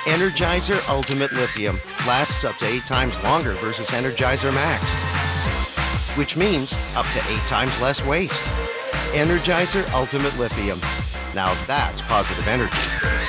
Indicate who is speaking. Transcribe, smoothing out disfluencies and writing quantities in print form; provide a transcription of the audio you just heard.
Speaker 1: Energizer-Ultimate Lithium lasts up to 8 times longer versus Energizer Max, which means up to 8 times less waste. Energizer-Ultimate Lithium. Now that's positive energy.